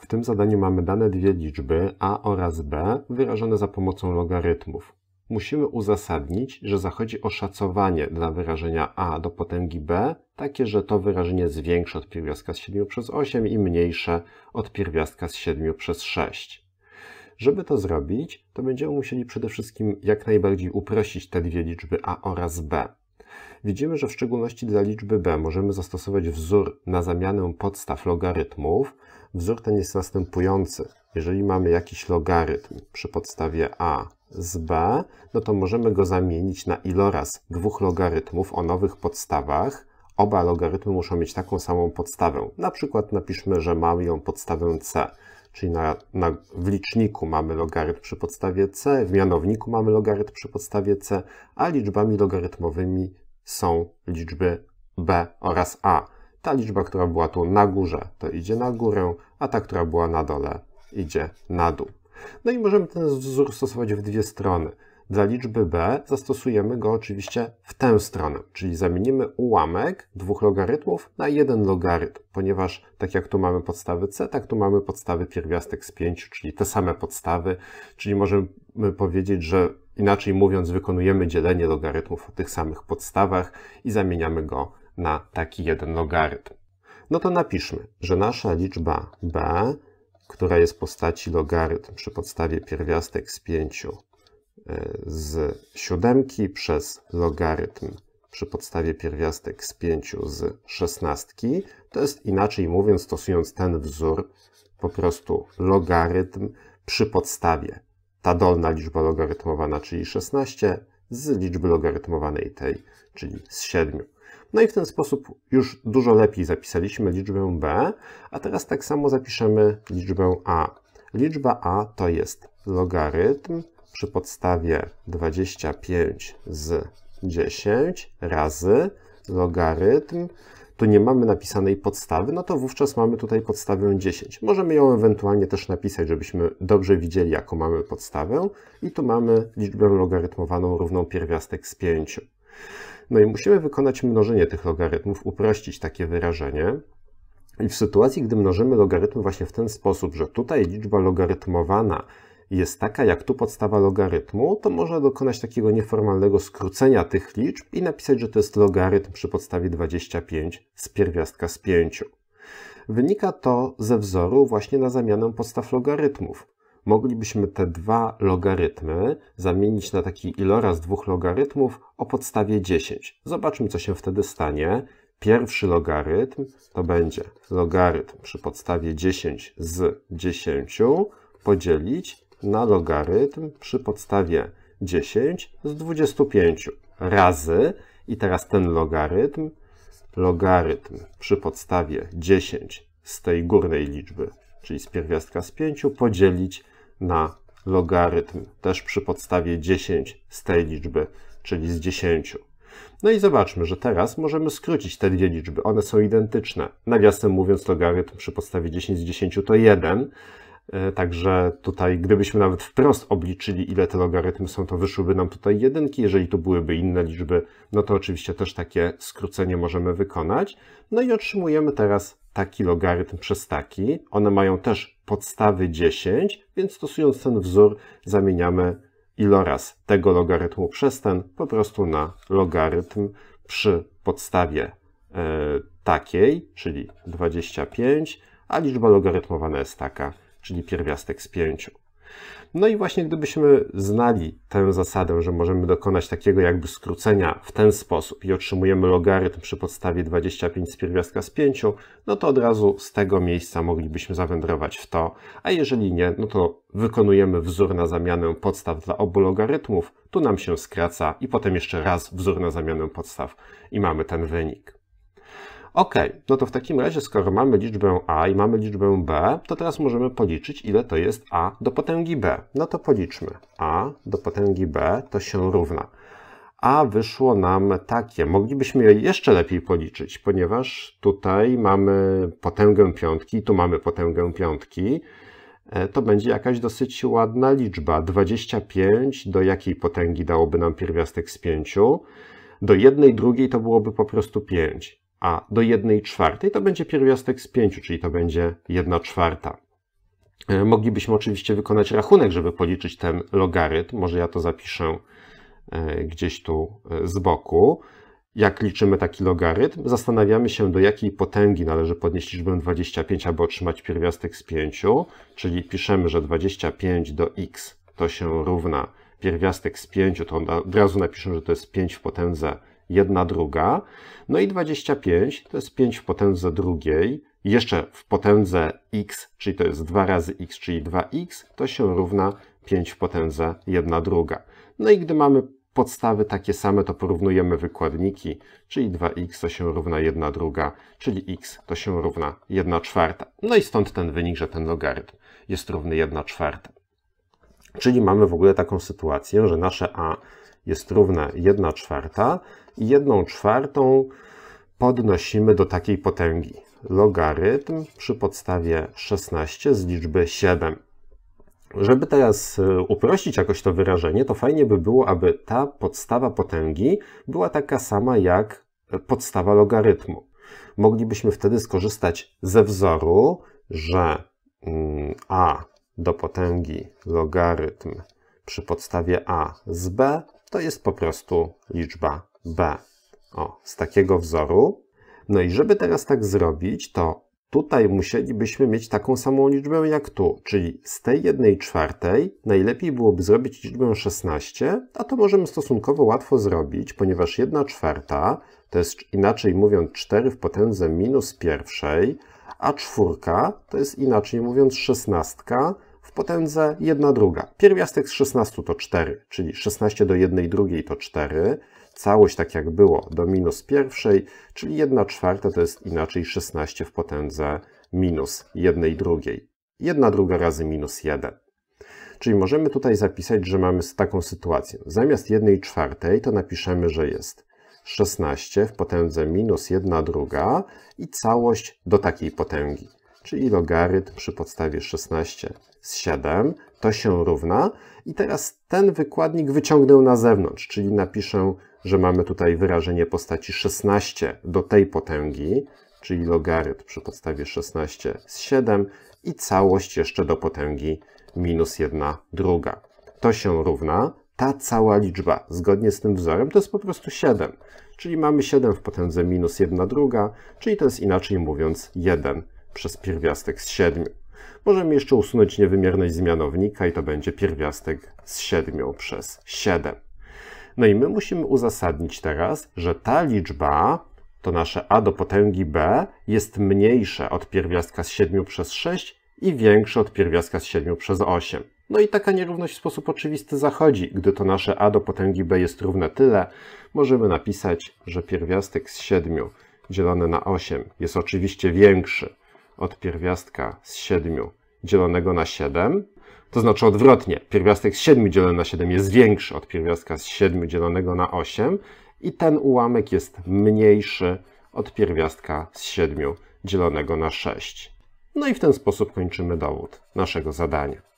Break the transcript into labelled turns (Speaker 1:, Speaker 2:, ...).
Speaker 1: W tym zadaniu mamy dane dwie liczby a oraz b wyrażone za pomocą logarytmów. Musimy uzasadnić, że zachodzi o szacowanie dla wyrażenia a do potęgi b, takie, że to wyrażenie jest większe od pierwiastka z 7 przez 8 i mniejsze od pierwiastka z 7 przez 6. Żeby to zrobić, to będziemy musieli przede wszystkim jak najbardziej uprościć te dwie liczby a oraz b. Widzimy, że w szczególności dla liczby b możemy zastosować wzór na zamianę podstaw logarytmów. Wzór ten jest następujący. Jeżeli mamy jakiś logarytm przy podstawie a z b, no to możemy go zamienić na iloraz dwóch logarytmów o nowych podstawach. Oba logarytmy muszą mieć taką samą podstawę. Na przykład napiszmy, że mamy ją podstawę c. Czyli w liczniku mamy logarytm przy podstawie c, w mianowniku mamy logarytm przy podstawie c, a liczbami logarytmowymi są liczby b oraz a. Ta liczba, która była tu na górze, to idzie na górę, a ta, która była na dole, idzie na dół. No i możemy ten wzór stosować w dwie strony. Dla liczby b zastosujemy go oczywiście w tę stronę, czyli zamienimy ułamek dwóch logarytmów na jeden logarytm, ponieważ tak jak tu mamy podstawy c, tak tu mamy podstawy pierwiastek z 5, czyli te same podstawy, czyli możemy powiedzieć, że inaczej mówiąc wykonujemy dzielenie logarytmów o tych samych podstawach i zamieniamy go na taki jeden logarytm. No to napiszmy, że nasza liczba b, która jest w postaci logarytm przy podstawie pierwiastek z 5 z 7 przez logarytm przy podstawie pierwiastek z 5 z 16, to jest inaczej mówiąc, stosując ten wzór, po prostu logarytm przy podstawie. Ta dolna liczba logarytmowana, czyli 16, z liczby logarytmowanej tej, czyli z 7. No i w ten sposób już dużo lepiej zapisaliśmy liczbę b, a teraz tak samo zapiszemy liczbę a. Liczba a to jest logarytm przy podstawie 25 z 10 razy logarytm. Tu nie mamy napisanej podstawy, no to wówczas mamy tutaj podstawę 10. Możemy ją ewentualnie też napisać, żebyśmy dobrze widzieli, jaką mamy podstawę. I tu mamy liczbę logarytmowaną równą pierwiastek z 5. No i musimy wykonać mnożenie tych logarytmów, uprościć takie wyrażenie. I w sytuacji, gdy mnożymy logarytmy właśnie w ten sposób, że tutaj liczba logarytmowana jest taka jak tu podstawa logarytmu, to można dokonać takiego nieformalnego skrócenia tych liczb i napisać, że to jest logarytm przy podstawie 25 z pierwiastka z 5. Wynika to ze wzoru właśnie na zamianę podstaw logarytmów. Moglibyśmy te dwa logarytmy zamienić na taki iloraz dwóch logarytmów o podstawie 10. Zobaczmy, co się wtedy stanie. Pierwszy logarytm to będzie logarytm przy podstawie 10 z 10 podzielić na logarytm przy podstawie 10 z 25 razy, i teraz ten logarytm przy podstawie 10 z tej górnej liczby, czyli z pierwiastka z 5, podzielić na logarytm też przy podstawie 10 z tej liczby, czyli z 10. No i zobaczmy, że teraz możemy skrócić te dwie liczby. One są identyczne. Nawiasem mówiąc, logarytm przy podstawie 10 z 10 to 1. Także tutaj, gdybyśmy nawet wprost obliczyli, ile te logarytmy są, to wyszłyby nam tutaj jedynki. Jeżeli tu byłyby inne liczby, no to oczywiście też takie skrócenie możemy wykonać. No i otrzymujemy teraz taki logarytm przez taki. One mają też podstawy 10, więc stosując ten wzór zamieniamy iloraz tego logarytmu przez ten po prostu na logarytm przy podstawie takiej, czyli 25, a liczba logarytmowana jest taka, czyli pierwiastek z 5. No i właśnie gdybyśmy znali tę zasadę, że możemy dokonać takiego jakby skrócenia w ten sposób i otrzymujemy logarytm przy podstawie 25 z pierwiastka z 5, no to od razu z tego miejsca moglibyśmy zawędrować w to, a jeżeli nie, no to wykonujemy wzór na zamianę podstaw dla obu logarytmów, tu nam się skraca i potem jeszcze raz wzór na zamianę podstaw i mamy ten wynik. Ok, no to w takim razie, skoro mamy liczbę a i mamy liczbę b, to teraz możemy policzyć, ile to jest a do potęgi b. No to policzmy. A do potęgi b to się równa. A wyszło nam takie. Moglibyśmy je jeszcze lepiej policzyć, ponieważ tutaj mamy potęgę piątki, tu mamy potęgę piątki. To będzie jakaś dosyć ładna liczba. 25 do jakiej potęgi dałoby nam pierwiastek z 5? Do 1/2 to byłoby po prostu 5. A do 1/4 to będzie pierwiastek z 5, czyli to będzie 1/4. Moglibyśmy oczywiście wykonać rachunek, żeby policzyć ten logarytm. Może ja to zapiszę gdzieś tu z boku. Jak liczymy taki logarytm? Zastanawiamy się, do jakiej potęgi należy podnieść liczbę 25, aby otrzymać pierwiastek z 5. Czyli piszemy, że 25 do x to się równa pierwiastek z 5, to od razu napiszę, że to jest 5 w potędze 1/2. No i 25 to jest 5 w potędze drugiej. Jeszcze w potędze x, czyli to jest 2 razy x, czyli 2x, to się równa 5 w potędze 1/2. No i gdy mamy podstawy takie same, to porównujemy wykładniki, czyli 2x to się równa 1/2, czyli x to się równa 1/4. No i stąd ten wynik, że ten logarytm jest równy 1/4. Czyli mamy w ogóle taką sytuację, że nasze a jest równe 1/4 i 1/4 podnosimy do takiej potęgi. Logarytm przy podstawie 16 z liczby 7. Żeby teraz uprościć jakoś to wyrażenie, to fajnie by było, aby ta podstawa potęgi była taka sama jak podstawa logarytmu. Moglibyśmy wtedy skorzystać ze wzoru, że a do potęgi logarytm przy podstawie a z b to jest po prostu liczba b. Z takiego wzoru. No i żeby teraz tak zrobić, to tutaj musielibyśmy mieć taką samą liczbę jak tu, czyli z tej 1/4 najlepiej byłoby zrobić liczbę 16, a to możemy stosunkowo łatwo zrobić, ponieważ 1/4 to jest, inaczej mówiąc, 4 w potędze -1, a 4 to jest, inaczej mówiąc, 16 w potędze 1/2. Pierwiastek z 16 to 4, czyli 16 do 1/2 to 4. Całość, tak jak było, do -1, czyli 1/4 to jest inaczej 16 w potędze -1/2. 1/2 razy -1. Czyli możemy tutaj zapisać, że mamy taką sytuację. Zamiast 1/4 to napiszemy, że jest 16 w potędze -1/2 i całość do takiej potęgi. Czyli logarytm przy podstawie 16 z 7 to się równa. I teraz ten wykładnik wyciągnę na zewnątrz, czyli napiszę, że mamy tutaj wyrażenie postaci 16 do tej potęgi, czyli logarytm przy podstawie 16 z 7 i całość jeszcze do potęgi -1/2. To się równa, ta cała liczba, zgodnie z tym wzorem, to jest po prostu 7. Czyli mamy 7 w potędze -1/2, czyli to jest, inaczej mówiąc, 1 przez pierwiastek z 7. Możemy jeszcze usunąć niewymierność z mianownika i to będzie pierwiastek z 7 przez 7. No i my musimy uzasadnić teraz, że ta liczba, to nasze a do potęgi b, jest mniejsze od pierwiastka z 7 przez 6 i większe od pierwiastka z 7 przez 8. No i taka nierówność w sposób oczywisty zachodzi. Gdy to nasze a do potęgi b jest równe tyle, możemy napisać, że pierwiastek z 7 dzielone na 8 jest oczywiście większy od pierwiastka z 7 dzielonego na 7. To znaczy odwrotnie, pierwiastek z 7 dzielony na 7 jest większy od pierwiastka z 7 dzielonego na 8 i ten ułamek jest mniejszy od pierwiastka z 7 dzielonego na 6. No i w ten sposób kończymy dowód naszego zadania.